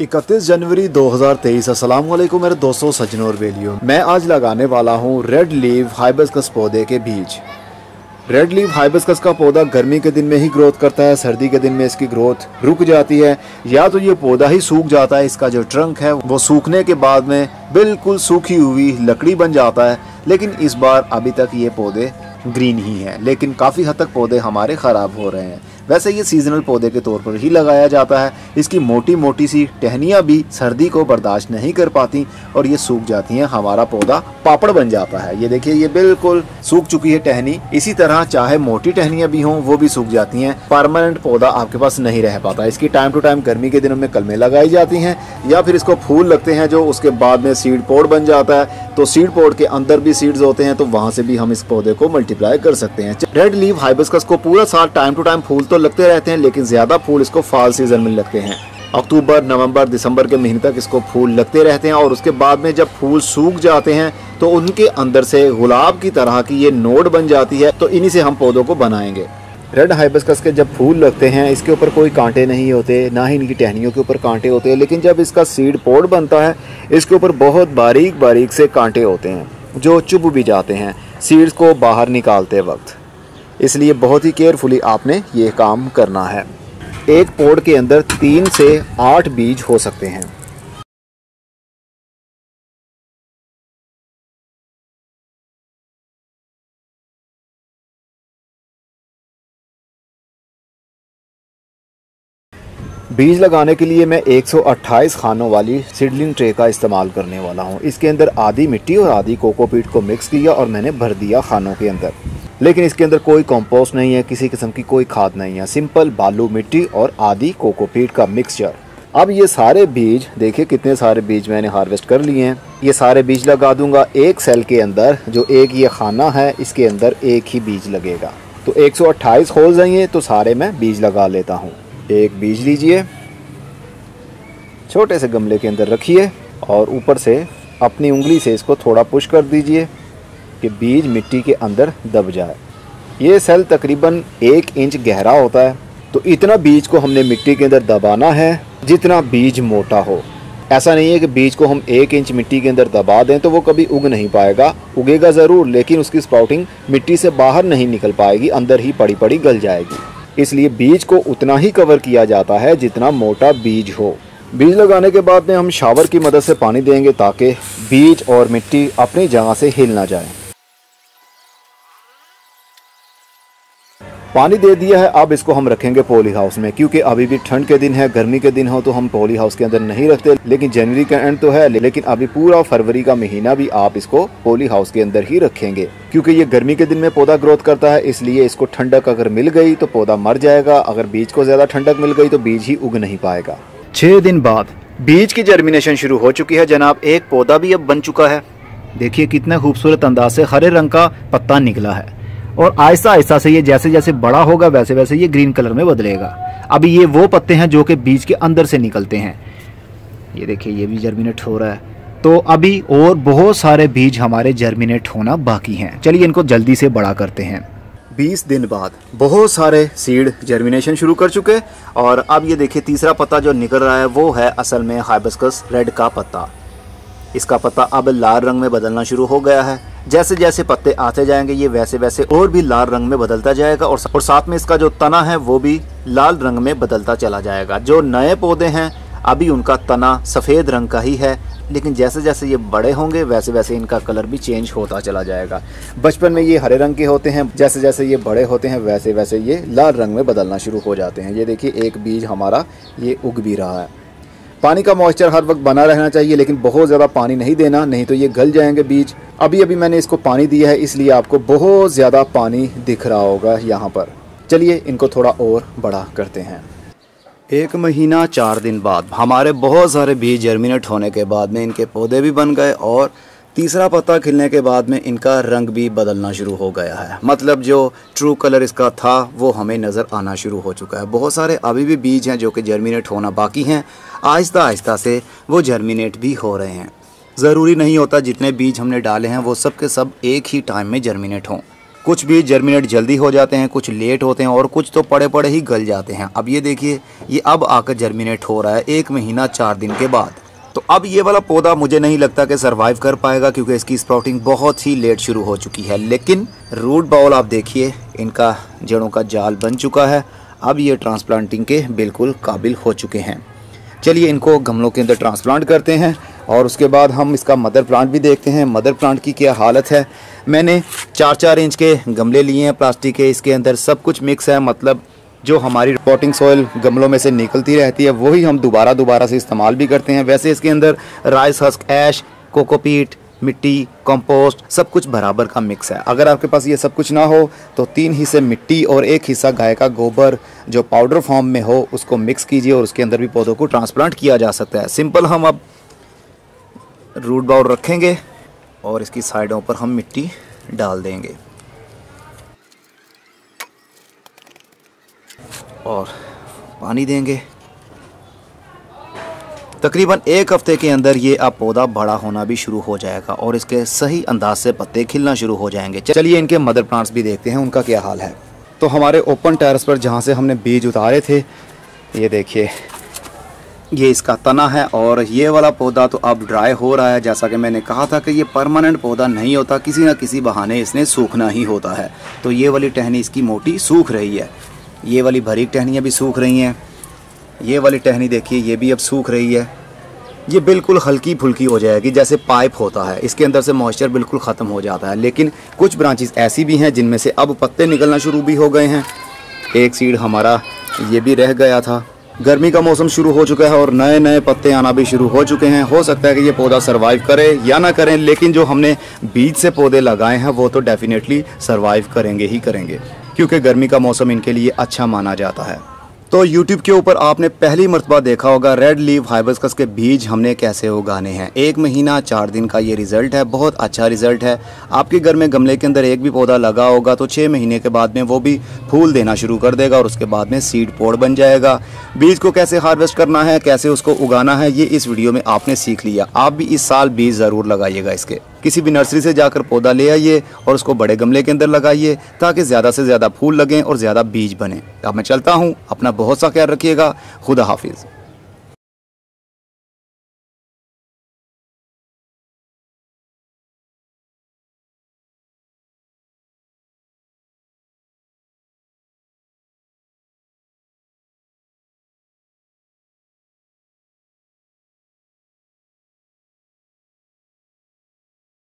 31 जनवरी 2023। अस्सलाम वालेकुम मेरे दोस्तों, सज्जनों और बेलियों। मैं आज लगाने वाला हूँ रेड लीव हाइबिस्कस पौधे के बीज। रेड लीव हाइबिस्कस का पौधा गर्मी के दिन में ही ग्रोथ करता है, सर्दी के दिन में इसकी ग्रोथ रुक जाती है या तो ये पौधा ही सूख जाता है। इसका जो ट्रंक है वो सूखने के बाद में बिल्कुल सूखी हुई लकड़ी बन जाता है। लेकिन इस बार अभी तक ये पौधे ग्रीन ही हैं, लेकिन काफ़ी हद तक पौधे हमारे ख़राब हो रहे हैं। वैसे ये सीजनल पौधे के तौर पर ही लगाया जाता है। इसकी मोटी मोटी सी टहनियाँ भी सर्दी को बर्दाश्त नहीं कर पाती और ये सूख जाती हैं। हमारा पौधा पापड़ बन जाता है। ये देखिए, ये बिल्कुल सूख चुकी है टहनी। इसी तरह चाहे मोटी टहनियाँ भी हों वो भी सूख जाती हैं। परमानेंट पौधा आपके पास नहीं रह पाता। इसकी टाइम टू टाइम गर्मी के दिनों में कलमें लगाई जाती हैं या फिर इसको फूल लगते हैं जो उसके बाद में सीड पोड बन जाता है। तो सीड पोड के अंदर भी सीड्स होते हैं, तो वहाँ से भी हम इस पौधे को मल्टीप्लाई कर सकते हैं। रेड लीव हाइबिस्कस को पूरा साल टाइम टू टाइम फूल तो लगते रहते हैं, लेकिन ज्यादा फूल इसको फॉल सीजन में लगते हैं। अक्टूबर, नवंबर, दिसंबर के महीने तक इसको फूल लगते रहते हैं और उसके बाद में जब फूल सूख जाते हैं तो उनके अंदर से गुलाब की तरह की ये नोड बन जाती है। तो इन्हीं से हम पौधों को बनाएंगे। रेड हाइबिस्कस के जब फूल लगते हैं इसके ऊपर कोई कांटे नहीं होते, ना ही इनकी टहनियों के ऊपर कांटे होते हैं। लेकिन जब इसका सीड पोड बनता है इसके ऊपर बहुत बारीक बारीक से कांटे होते हैं जो चुभ भी जाते हैं सीड्स को बाहर निकालते वक्त। इसलिए बहुत ही केयरफुली आपने ये काम करना है। एक पोड के अंदर 3 से 8 बीज हो सकते हैं। बीज लगाने के लिए मैं 128 खानों वाली सीडलिंग ट्रे का इस्तेमाल करने वाला हूँ। इसके अंदर आधी मिट्टी और आधी कोकोपीट को मिक्स किया और मैंने भर दिया खानों के अंदर। लेकिन इसके अंदर कोई कंपोस्ट नहीं है, किसी किस्म की कोई खाद नहीं है, सिंपल बालू मिट्टी और आधी कोकोपीट का मिक्सचर। अब ये सारे बीज देखिए कितने सारे बीज मैंने हार्वेस्ट कर लिए हैं। ये सारे बीज लगा दूंगा एक सेल के अंदर। जो एक ये खाना है इसके अंदर एक ही बीज लगेगा। तो 128 होल्स हैं तो सारे मैं बीज लगा लेता हूँ। एक बीज लीजिए, छोटे से गमले के अंदर रखिए और ऊपर से अपनी उंगली से इसको थोड़ा पुश कर दीजिए कि बीज मिट्टी के अंदर दब जाए। ये सेल तकरीबन 1 इंच गहरा होता है। तो इतना बीज को हमने मिट्टी के अंदर दबाना है जितना बीज मोटा हो। ऐसा नहीं है कि बीज को हम 1 इंच मिट्टी के अंदर दबा दें तो वो कभी उग नहीं पाएगा। उगेगा ज़रूर, लेकिन उसकी स्प्राउटिंग मिट्टी से बाहर नहीं निकल पाएगी, अंदर ही पड़ी पड़ी गल जाएगी। इसलिए बीज को उतना ही कवर किया जाता है जितना मोटा बीज हो। बीज लगाने के बाद में हम शावर की मदद से पानी देंगे ताकि बीज और मिट्टी अपनी जगह से हिल ना जाए। पानी दे दिया है। अब इसको हम रखेंगे पॉली हाउस में, क्योंकि अभी भी ठंड के दिन है। गर्मी के दिन हो तो हम पॉली हाउस के अंदर नहीं रखते, लेकिन जनवरी का एंड तो है, लेकिन अभी पूरा फरवरी का महीना भी आप इसको पॉली हाउस के अंदर ही रखेंगे। क्योंकि ये गर्मी के दिन में पौधा ग्रोथ करता है, इसलिए इसको ठंडक अगर मिल गई तो पौधा मर जाएगा। अगर बीज को ज्यादा ठंडक मिल गई तो बीज ही उग नहीं पाएगा। 6 दिन बाद बीज की जर्मिनेशन शुरू हो चुकी है जनाब। एक पौधा भी अब बन चुका है। देखिए कितना खूबसूरत अंदाज से हरे रंग का पत्ता निकला है और आहिस्ता आहिस्ता से ये जैसे जैसे बड़ा होगा वैसे वैसे ये ग्रीन कलर में बदलेगा। अभी ये वो पत्ते हैं जो कि बीज के अंदर से निकलते हैं। ये देखिए ये भी जर्मिनेट हो रहा है। तो अभी और बहुत सारे बीज हमारे जर्मिनेट होना बाकी हैं। चलिए इनको जल्दी से बड़ा करते हैं। 20 दिन बाद बहुत सारे सीड जर्मिनेशन शुरू कर चुके और अब ये देखिए तीसरा पत्ता जो निकल रहा है वो है असल में हाइबिस्कस रेड का पत्ता। इसका पत्ता अब लाल रंग में बदलना शुरू हो गया है। जैसे जैसे पत्ते आते जाएंगे ये वैसे वैसे और भी लाल रंग में बदलता जाएगा और साथ में इसका जो तना है वो भी लाल रंग में बदलता चला जाएगा। जो नए पौधे हैं अभी उनका तना सफ़ेद रंग का ही है, लेकिन जैसे जैसे ये बड़े होंगे वैसे वैसे इनका कलर भी चेंज होता चला जाएगा। बचपन में ये हरे रंग के होते हैं, जैसे जैसे ये बड़े होते हैं वैसे वैसे ये लाल रंग में बदलना शुरू हो जाते हैं। ये देखिए एक बीज हमारा ये उग भी रहा है। पानी का मॉइस्चर हर वक्त बना रहना चाहिए, लेकिन बहुत ज़्यादा पानी नहीं देना, नहीं तो ये गल जाएंगे बीज। अभी अभी मैंने इसको पानी दिया है इसलिए आपको बहुत ज़्यादा पानी दिख रहा होगा यहाँ पर। चलिए इनको थोड़ा और बड़ा करते हैं। 1 महीना 4 दिन बाद हमारे बहुत सारे बीज जर्मिनेट होने के बाद में इनके पौधे भी बन गए और तीसरा पत्ता खिलने के बाद में इनका रंग भी बदलना शुरू हो गया है। मतलब जो ट्रू कलर इसका था वो हमें नज़र आना शुरू हो चुका है। बहुत सारे अभी भी बीज हैं जो कि जर्मिनेट होना बाकी हैं। आहिस्ता आहिस्ता से वो जर्मिनेट भी हो रहे हैं। ज़रूरी नहीं होता जितने बीज हमने डाले हैं वो सब के सब एक ही टाइम में जर्मिनेट हों। कुछ बीज जर्मिनेट जल्दी हो जाते हैं, कुछ लेट होते हैं और कुछ तो पड़े पड़े ही गल जाते हैं। अब ये देखिए, ये अब आकर जर्मिनेट हो रहा है 1 महीना 4 दिन के बाद। तो अब ये वाला पौधा मुझे नहीं लगता कि सरवाइव कर पाएगा, क्योंकि इसकी स्प्राउटिंग बहुत ही लेट शुरू हो चुकी है। लेकिन रूट बाउल आप देखिए, इनका जड़ों का जाल बन चुका है। अब ये ट्रांसप्लांटिंग के बिल्कुल काबिल हो चुके हैं। चलिए इनको गमलों के अंदर ट्रांसप्लांट करते हैं और उसके बाद हम इसका मदर प्लांट भी देखते हैं। मदर प्लांट की क्या हालत है। मैंने 4-4 इंच के गमले लिए हैं प्लास्टिक के। इसके अंदर सब कुछ मिक्स है, मतलब जो हमारी पॉटिंग सॉइल गमलों में से निकलती रहती है वही हम दोबारा से इस्तेमाल भी करते हैं। वैसे इसके अंदर राइस हस्क, ऐश, कोकोपीट, मिट्टी, कंपोस्ट सब कुछ बराबर का मिक्स है। अगर आपके पास ये सब कुछ ना हो तो 3 हिस्से मिट्टी और 1 हिस्सा गाय का गोबर जो पाउडर फॉर्म में हो उसको मिक्स कीजिए और उसके अंदर भी पौधों को ट्रांसप्लांट किया जा सकता है। सिंपल हम अब रूट बाउल रखेंगे और इसकी साइडों पर हम मिट्टी डाल देंगे और पानी देंगे। तकरीबन 1 हफ्ते के अंदर ये अब पौधा बड़ा होना भी शुरू हो जाएगा और इसके सही अंदाज से पत्ते खिलना शुरू हो जाएंगे। चलिए इनके मदर प्लांट्स भी देखते हैं उनका क्या हाल है। तो हमारे ओपन टेरेस पर जहाँ से हमने बीज उतारे थे, ये देखिए ये इसका तना है और ये वाला पौधा तो अब ड्राई हो रहा है। जैसा कि मैंने कहा था कि ये परमानेंट पौधा नहीं होता, किसी न किसी बहाने इसने सूखना ही होता है। तो ये वाली टहनी इसकी मोटी सूख रही है, ये वाली बारीक टहनियाँ भी सूख रही हैं, ये वाली टहनी देखिए ये भी अब सूख रही है। ये बिल्कुल हल्की फुल्की हो जाएगी जैसे पाइप होता है, इसके अंदर से मॉइस्चर बिल्कुल ख़त्म हो जाता है। लेकिन कुछ ब्रांचेस ऐसी भी हैं जिनमें से अब पत्ते निकलना शुरू भी हो गए हैं। एक सीड हमारा ये भी रह गया था। गर्मी का मौसम शुरू हो चुका है और नए नए पत्ते आना भी शुरू हो चुके हैं। हो सकता है कि ये पौधा सरवाइव करे या ना करें, लेकिन जो हमने बीज से पौधे लगाए हैं वो तो डेफिनेटली सरवाइव करेंगे ही करेंगे, क्योंकि गर्मी का मौसम इनके लिए अच्छा माना जाता है। तो YouTube के ऊपर आपने पहली मर्तबा देखा होगा रेड लीफ हाइबिस्कस के बीज हमने कैसे उगाने हैं। 1 महीना 4 दिन का ये रिज़ल्ट है, बहुत अच्छा रिज़ल्ट है। आपके घर में गमले के अंदर एक भी पौधा लगा होगा तो 6 महीने के बाद में वो भी फूल देना शुरू कर देगा और उसके बाद में सीड पोड बन जाएगा। बीज को कैसे हार्वेस्ट करना है, कैसे उसको उगाना है, ये इस वीडियो में आपने सीख लिया। आप भी इस साल बीज ज़रूर लगाइएगा इसके। किसी भी नर्सरी से जाकर पौधा ले आइए और उसको बड़े गमले के अंदर लगाइए ताकि ज़्यादा से ज़्यादा फूल लगें और ज़्यादा बीज बने। अब मैं चलता हूँ, अपना बहुत सा ख्याल रखिएगा। खुदा हाफिज़।